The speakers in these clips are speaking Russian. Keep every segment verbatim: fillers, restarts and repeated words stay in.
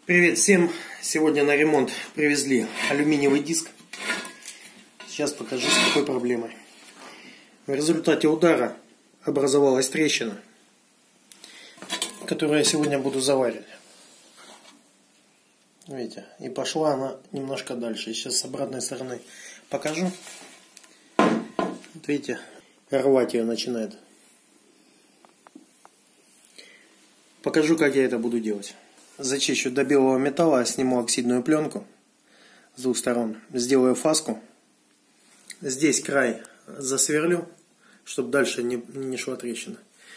Привет всем! Сегодня на ремонт привезли алюминиевый диск. Сейчас покажу, с какой проблемой. В результате удара образовалась трещина, которую я сегодня буду заваривать. Видите, и пошла она немножко дальше. Сейчас с обратной стороны покажу. Вот видите, рвать ее начинает. Покажу, как я это буду делать. Зачищу до белого металла, сниму оксидную пленку с двух сторон, сделаю фаску. Здесь край засверлю, чтобы дальше не, не шла трещина.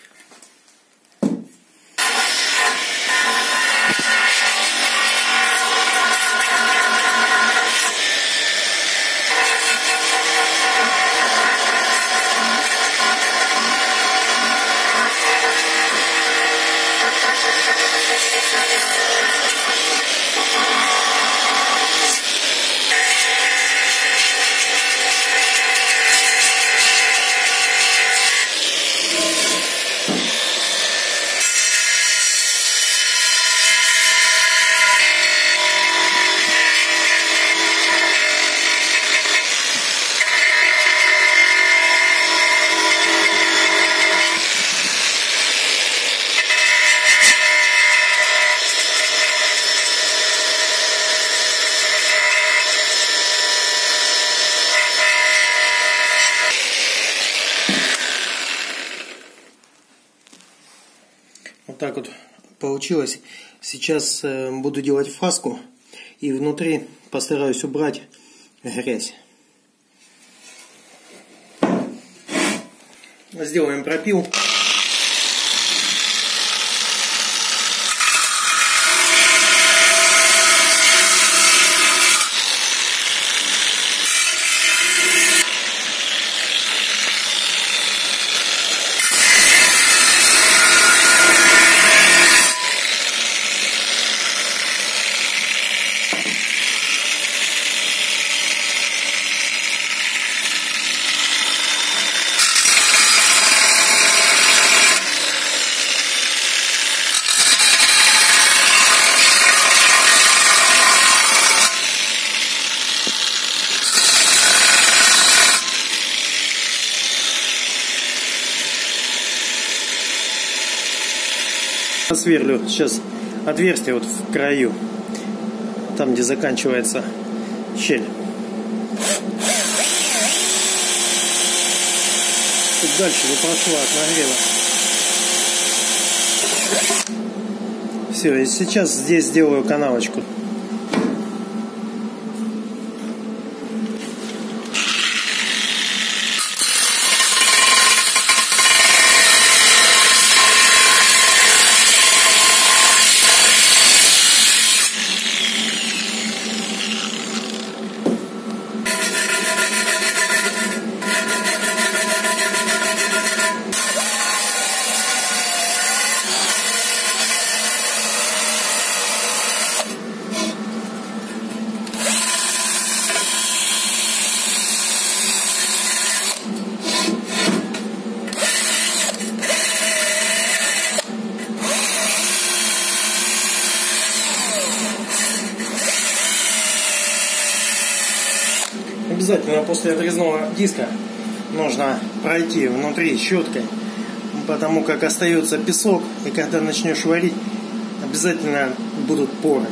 Вот так вот получилось. Сейчас буду делать фаску и внутри постараюсь убрать грязь. Сделаем пропил. Сверлю сейчас отверстие вот в краю, там где заканчивается щель. Тут дальше не прошло от нагрева. Все, и сейчас здесь сделаю канавочку. Обязательно после отрезного диска нужно пройти внутри щеткой, потому как остается песок, и когда начнешь варить, обязательно будут поры.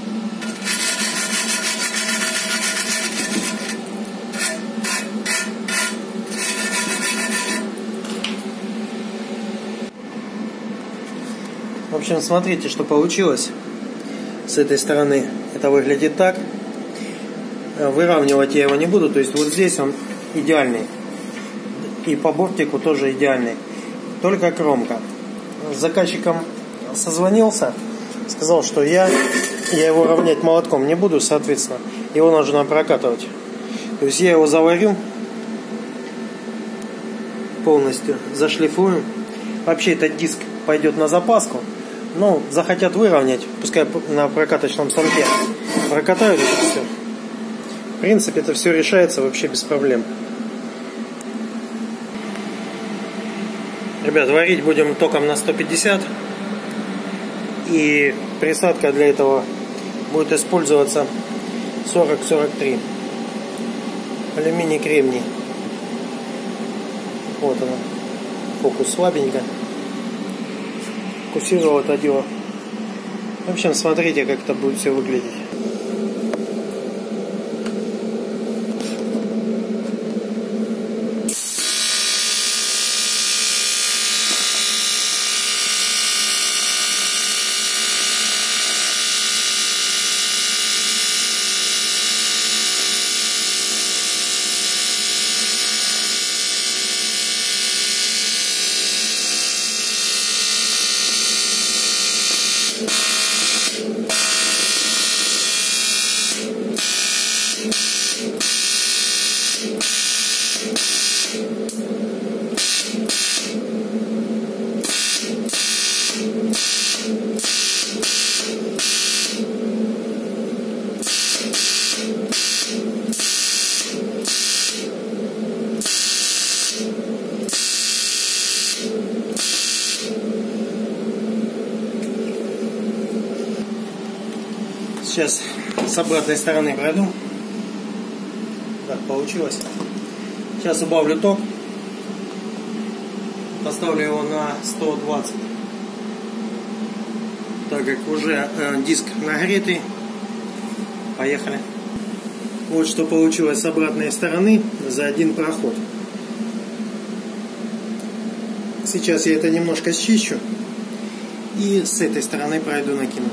В общем, смотрите, что получилось. С этой стороны это выглядит так. Выравнивать я его не буду, то есть вот здесь он идеальный. И по бортику тоже идеальный. Только кромка. С заказчиком созвонился, сказал, что я, я его равнять молотком не буду, соответственно, его нужно прокатывать. То есть я его заварю полностью, зашлифую. Вообще этот диск пойдет на запаску. Но захотят выровнять, пускай на прокаточном станке прокатают это все. В принципе, это все решается вообще без проблем. Ребят, варить будем током на сто пятьдесят. И присадка для этого будет использоваться сорок сорок три. Алюминий кремний. Вот она. Фокус слабенько. Фокусировал, отодела. В общем, смотрите, как это будет все выглядеть. Сейчас с обратной стороны пройду. Так получилось. Сейчас убавлю ток. Поставлю его на сто двадцать. Так как уже э, диск нагретый. Поехали. Вот что получилось с обратной стороны за один проход. Сейчас я это немножко счищу. И с этой стороны пройду, накину.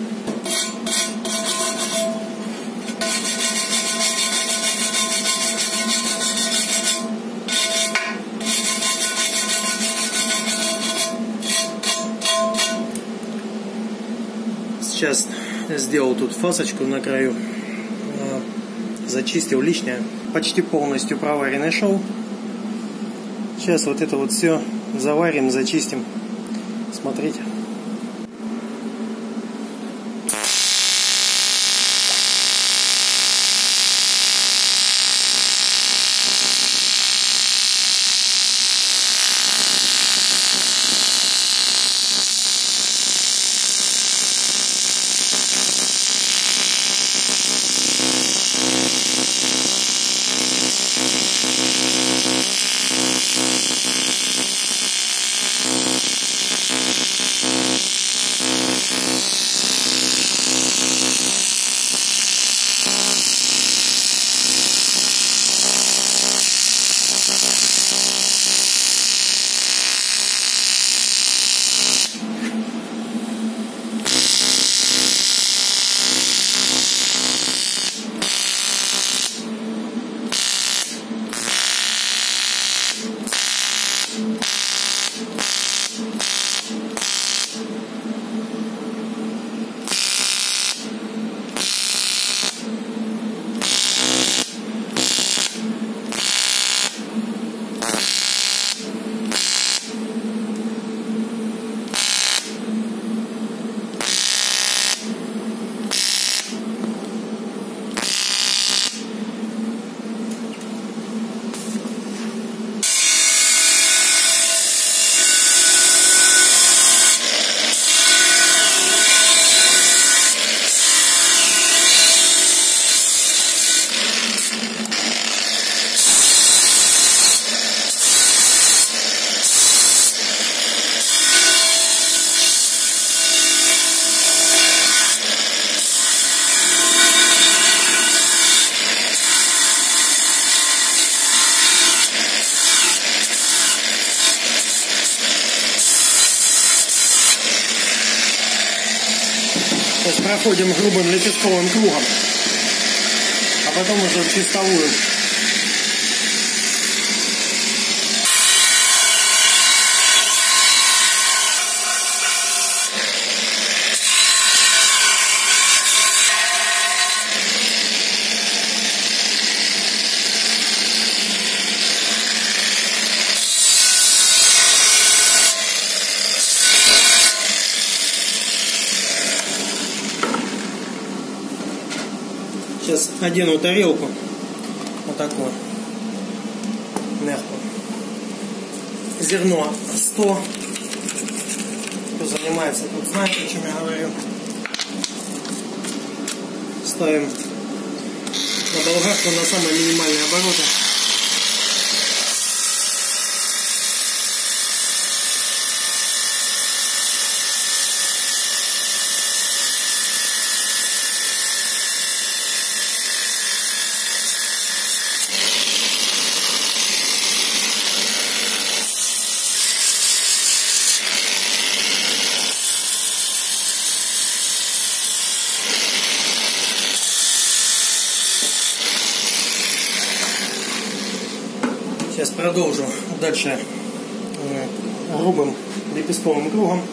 Сейчас сделал тут фасочку на краю, зачистил лишнее, почти полностью проваренный шов. Сейчас вот это вот все заварим, зачистим. Смотрите. Сейчас проходим грубым лепестковым кругом, а потом уже в чистовую. Сейчас одену тарелку, вот такую, мягкую. Зерно сто. Кто занимается, тут знает, о чем я говорю. ставим на болгарку на самые минимальные обороты. Сейчас продолжу дальше грубым лепестковым кругом.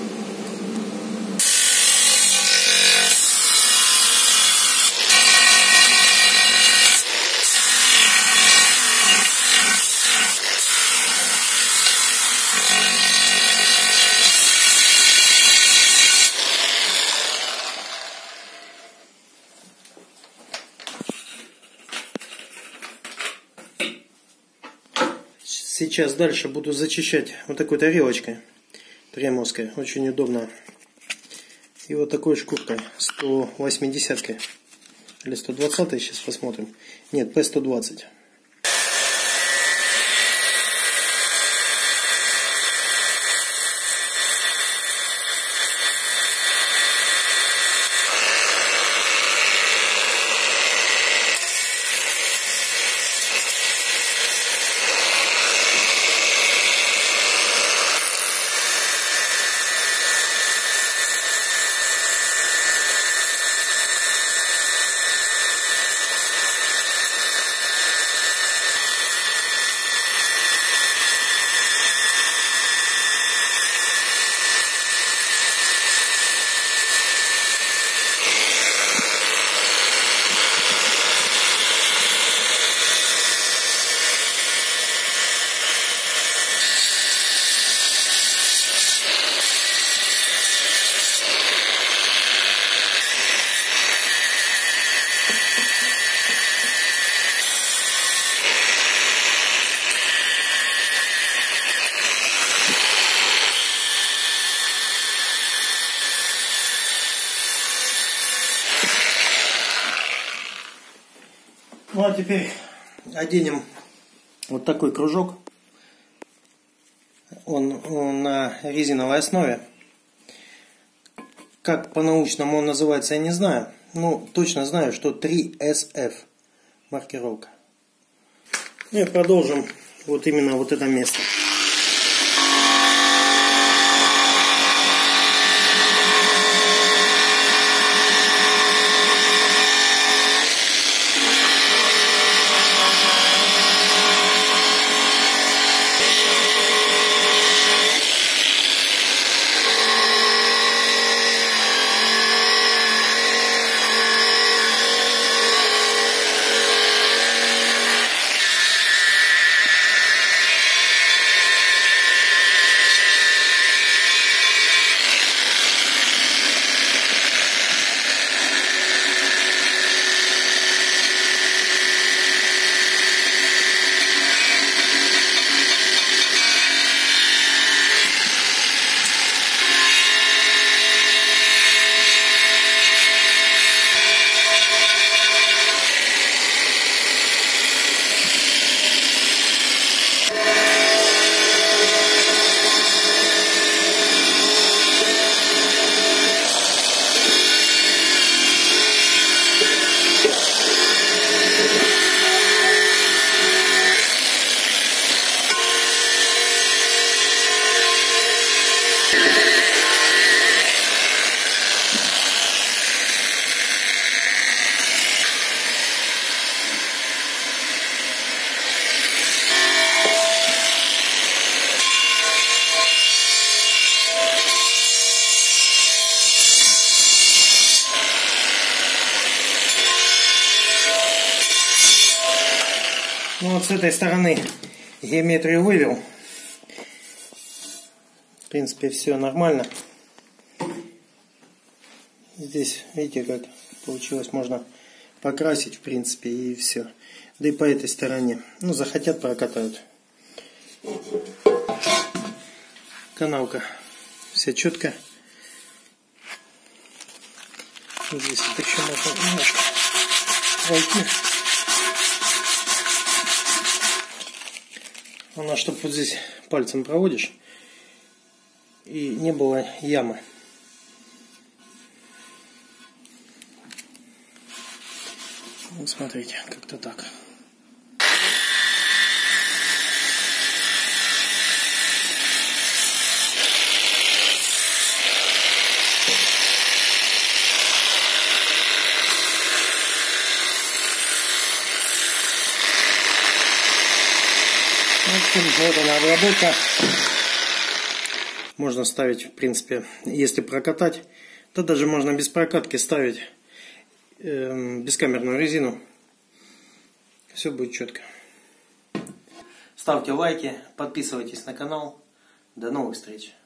Сейчас дальше буду зачищать вот такой тарелочкой премовской, очень удобно. И вот такой шкуркой сто восьмидесяткой или сто двадцатой, сейчас посмотрим. Нет, пэ сто двадцать. Ну а теперь оденем вот такой кружок. Он, он на резиновой основе. Как по-научному он называется, я не знаю. Ну, точно знаю, что три эс эф маркировка. Ну и продолжим вот именно вот это место. Ну вот с этой стороны геометрию вывел. В принципе, все нормально. Здесь, видите, как получилось, можно покрасить, в принципе, и все. Да и по этой стороне. Ну, захотят, прокатают. Канавка вся четко. Здесь вот еще можно немножко пройти. Она, чтобы вот здесь пальцем проводишь и не было ямы. Вот смотрите, как-то так. Вот она обработка. Можно ставить, в принципе, если прокатать, то даже можно без прокатки ставить э, бескамерную резину. Все будет четко. Ставьте лайки, подписывайтесь на канал. До новых встреч.